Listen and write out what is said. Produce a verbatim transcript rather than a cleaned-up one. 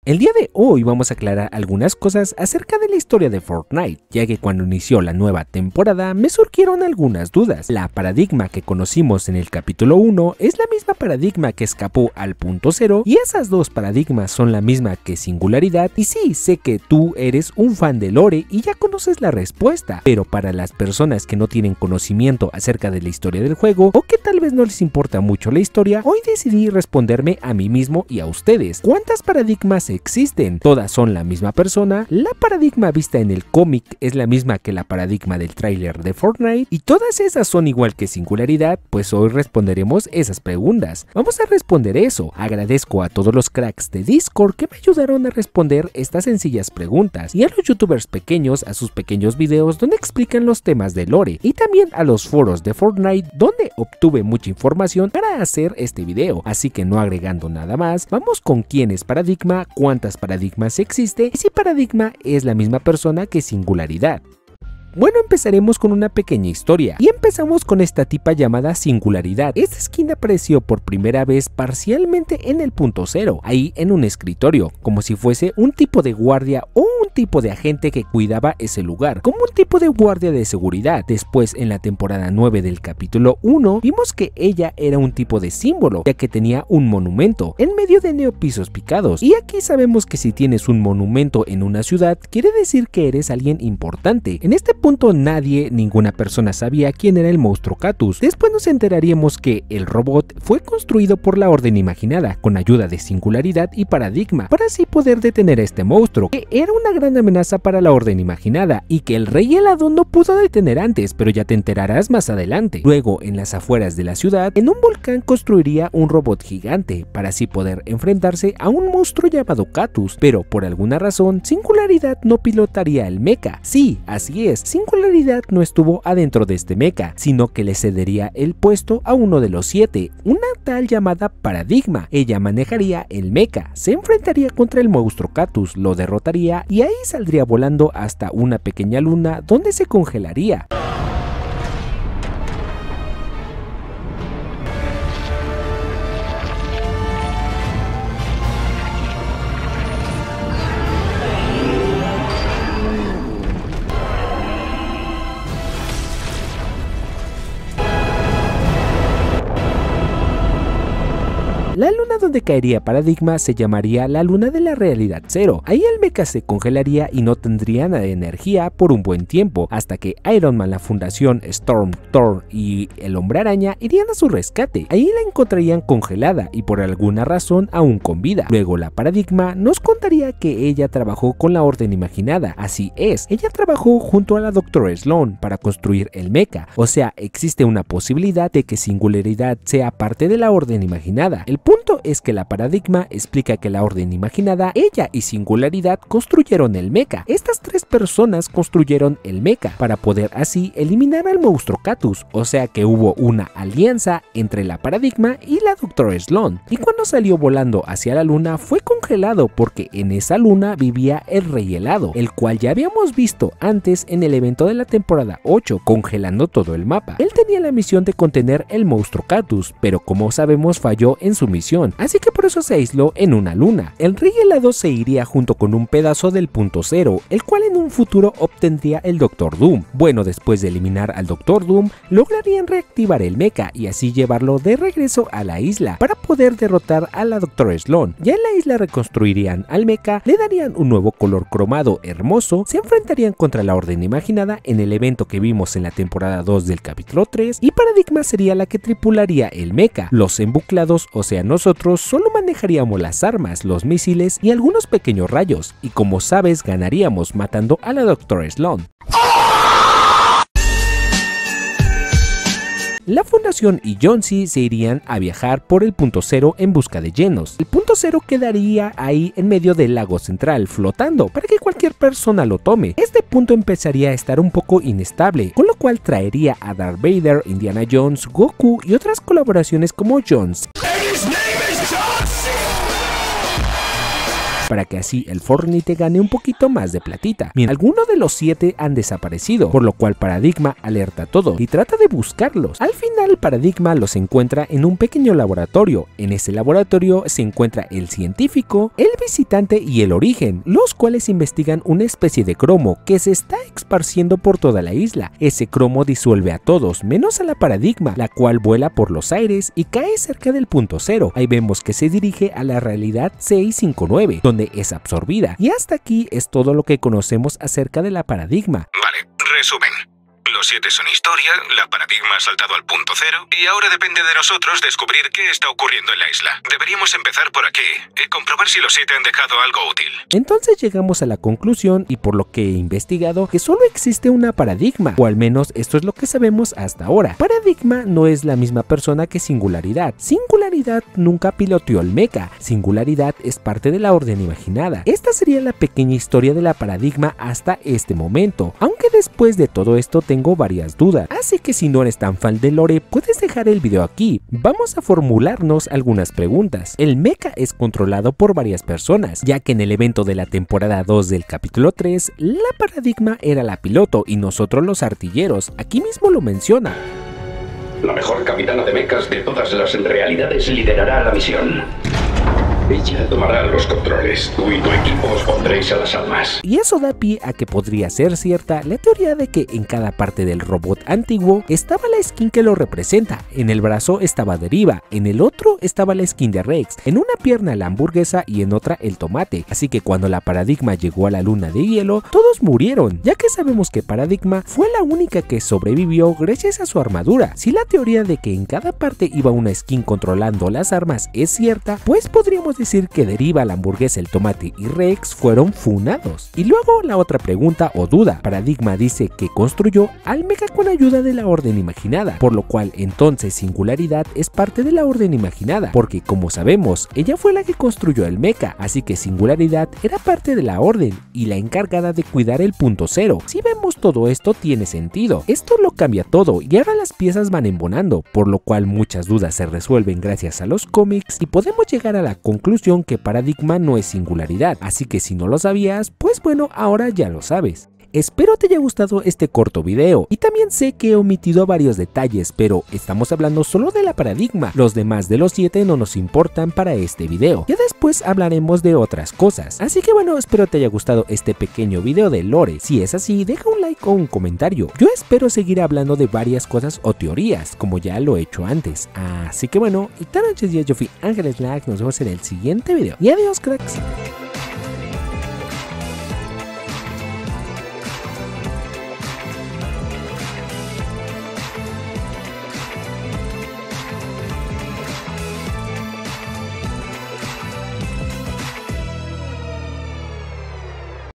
El día de hoy vamos a aclarar algunas cosas acerca de la historia de Fortnite, ya que cuando inició la nueva temporada me surgieron algunas dudas. La paradigma que conocimos en el capítulo uno es la misma paradigma que escapó al punto cero, y esas dos paradigmas son la misma que singularidad. Y sí, sé que tú eres un fan de lore y ya conoces la respuesta, pero para las personas que no tienen conocimiento acerca de la historia del juego o que tal vez no les importa mucho la historia, hoy decidí responderme a mí mismo y a ustedes. ¿Cuántas paradigmas existen? ¿Todas son la misma persona? ¿La paradigma vista en el cómic es la misma que la paradigma del tráiler de Fortnite? ¿Y todas esas son igual que singularidad? Pues hoy responderemos esas preguntas. Vamos a responder eso. Agradezco a todos los cracks de Discord que me ayudaron a responder estas sencillas preguntas, y a los youtubers pequeños a sus pequeños videos donde explican los temas de lore, y también a los foros de Fortnite donde obtuve mucha información para hacer este video. Así que no agregando nada más, vamos con quién es paradigma, cuántas paradigmas existe y si paradigma es la misma persona que singularidad. Bueno, empezaremos con una pequeña historia, y empezamos con esta tipa llamada Singularidad. Esta skin apareció por primera vez parcialmente en el punto cero, ahí en un escritorio, como si fuese un tipo de guardia o un tipo de agente que cuidaba ese lugar, como un tipo de guardia de seguridad. Después, en la temporada nueve del capítulo uno, vimos que ella era un tipo de símbolo, ya que tenía un monumento en medio de neopisos picados, y aquí sabemos que si tienes un monumento en una ciudad, quiere decir que eres alguien importante. En este punto nadie, ninguna persona sabía quién era el monstruo Catus. Después nos enteraríamos que el robot fue construido por la Orden Imaginada con ayuda de Singularidad y Paradigma para así poder detener a este monstruo, que era una gran amenaza para la Orden Imaginada y que el Rey Helado no pudo detener antes, pero ya te enterarás más adelante. Luego, en las afueras de la ciudad, en un volcán construiría un robot gigante para así poder enfrentarse a un monstruo llamado Catus, pero por alguna razón Singularidad no pilotaría el mecha. Sí, así es, Singularidad no estuvo adentro de este mecha, sino que le cedería el puesto a uno de los siete, una tal llamada Paradigma. Ella manejaría el mecha, se enfrentaría contra el monstruo Catus, lo derrotaría y ahí saldría volando hasta una pequeña luna donde se congelaría. La luna donde caería Paradigma se llamaría la luna de la realidad cero. Ahí el mecha se congelaría y no tendría nada de energía por un buen tiempo, hasta que Iron Man, la Fundación, Storm, Thor y el Hombre Araña irían a su rescate. Ahí la encontrarían congelada y por alguna razón aún con vida. Luego la Paradigma nos contaría que ella trabajó con la Orden Imaginada. Así es, ella trabajó junto a la doctora Sloan para construir el mecha, o sea, existe una posibilidad de que Singularidad sea parte de la Orden Imaginada. El punto es que la Paradigma explica que la Orden Imaginada, ella y Singularidad construyeron el mecha. Estas tres personas construyeron el mecha para poder así eliminar al monstruo Catus, o sea que hubo una alianza entre la Paradigma y la doctora Sloan. Y cuando salió volando hacia la luna fue congelado porque en esa luna vivía el Rey Helado, el cual ya habíamos visto antes en el evento de la temporada ocho, congelando todo el mapa. Él tenía la misión de contener el monstruo Catus, pero como sabemos falló en su misión. Así que por eso se aisló en una luna. El Rey Helado se iría junto con un pedazo del punto cero, el cual en un futuro obtendría el Doctor Doom. Bueno, después de eliminar al Doctor Doom, lograrían reactivar el mecha y así llevarlo de regreso a la isla para poder derrotar a la doctora Sloan. Ya en la isla reconstruirían al mecha, le darían un nuevo color cromado hermoso, se enfrentarían contra la Orden Imaginada en el evento que vimos en la temporada dos del capítulo tres, y Paradigma sería la que tripularía el mecha. Los embuclados, o sea nosotros, solo manejaríamos las armas, los misiles y algunos pequeños rayos, y como sabes ganaríamos matando a la doctora Sloan. La Fundación y Johnsy se irían a viajar por el punto cero en busca de Genos. El punto cero quedaría ahí en medio del lago central, flotando, para que cualquier persona lo tome. Este punto empezaría a estar un poco inestable, con lo cual traería a Darth Vader, Indiana Jones, Goku y otras colaboraciones como Jones. para que así el Fortnite gane un poquito más de platita. Bien, algunos de los siete han desaparecido, por lo cual Paradigma alerta a todos y trata de buscarlos. Al final Paradigma los encuentra en un pequeño laboratorio. En ese laboratorio se encuentra el científico, el visitante y el origen, los cuales investigan una especie de cromo que se está esparciendo por toda la isla. Ese cromo disuelve a todos, menos a la Paradigma, la cual vuela por los aires y cae cerca del punto cero. Ahí vemos que se dirige a la realidad seiscientos cincuenta y nueve, donde es absorbida. Y hasta aquí es todo lo que conocemos acerca de la Paradigma. Vale, resumen. Los siete son historia, la Paradigma ha saltado al punto cero y ahora depende de nosotros descubrir qué está ocurriendo en la isla. Deberíamos empezar por aquí y comprobar si los siete han dejado algo útil. Entonces llegamos a la conclusión, y por lo que he investigado, que solo existe una Paradigma, o al menos esto es lo que sabemos hasta ahora. Paradigma no es la misma persona que Singularidad. Singularidad nunca piloteó el mecha. Singularidad es parte de la Orden Imaginada. Esta sería la pequeña historia de la Paradigma hasta este momento, aunque después de todo esto tengo Tengo varias dudas, así que si no eres tan fan de lore, puedes dejar el video aquí. Vamos a formularnos algunas preguntas. El mecha es controlado por varias personas, ya que en el evento de la temporada dos del capítulo tres, la Paradigma era la piloto y nosotros los artilleros. Aquí mismo lo menciona. La mejor capitana de mechas de todas las realidades liderará la misión. Ella tomará los controles. Tú y tu equipo os pondréis a las armas. Y eso da pie a que podría ser cierta la teoría de que en cada parte del robot antiguo estaba la skin que lo representa. En el brazo estaba Deriva, en el otro estaba la skin de Rex, en una pierna la hamburguesa y en otra el tomate. Así que cuando la Paradigma llegó a la luna de hielo, todos murieron, ya que sabemos que Paradigma fue la única que sobrevivió gracias a su armadura. Si la teoría de que en cada parte iba una skin controlando las armas es cierta, pues podríamos decir que Deriva, la hamburguesa, el tomate y Rex fueron funados. Y luego la otra pregunta o duda. Paradigma dice que construyó al mecha con ayuda de la Orden Imaginada, por lo cual entonces Singularidad es parte de la Orden Imaginada, porque como sabemos, ella fue la que construyó el mecha, así que Singularidad era parte de la Orden y la encargada de cuidar el punto cero. Si vemos todo esto tiene sentido. Esto lo cambia todo y ahora las piezas van embonando, por lo cual muchas dudas se resuelven gracias a los cómics y podemos llegar a la conclusión que Paradigma no es Singularidad, así que si no lo sabías, pues bueno, ahora ya lo sabes. Espero te haya gustado este corto video y también sé que he omitido varios detalles, pero estamos hablando solo de la Paradigma, los demás de los siete no nos importan para este video, ya después hablaremos de otras cosas, así que bueno, espero te haya gustado este pequeño video de lore. Si es así, deja un like o un comentario. Yo espero seguir hablando de varias cosas o teorías, como ya lo he hecho antes, así que bueno, y tal noches días, yo fui Ángeles Lag, nos vemos en el siguiente video y adiós cracks.